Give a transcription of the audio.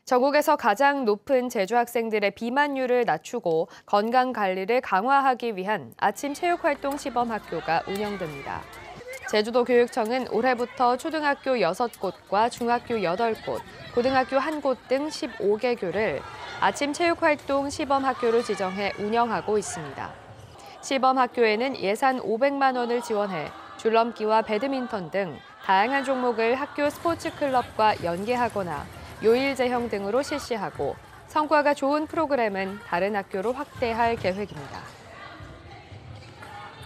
전국에서 가장 높은 제주 학생들의 비만율을 낮추고 건강 관리를 강화하기 위한 아침 체육활동 시범학교가 운영됩니다. 제주도 교육청은 올해부터 초등학교 6곳과 중학교 8곳, 고등학교 1곳 등 15개교를 아침 체육활동 시범학교로 지정해 운영하고 있습니다. 시범학교에는 예산 500만 원을 지원해 줄넘기와 배드민턴 등 다양한 종목을 학교 스포츠클럽과 연계하거나 요일 제형 등으로 실시하고 성과가 좋은 프로그램은 다른 학교로 확대할 계획입니다.